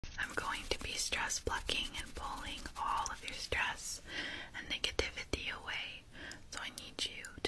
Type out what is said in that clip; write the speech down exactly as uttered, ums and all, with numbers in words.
I'm going to be stress plucking and pulling all of your stress and negativity away. So I need you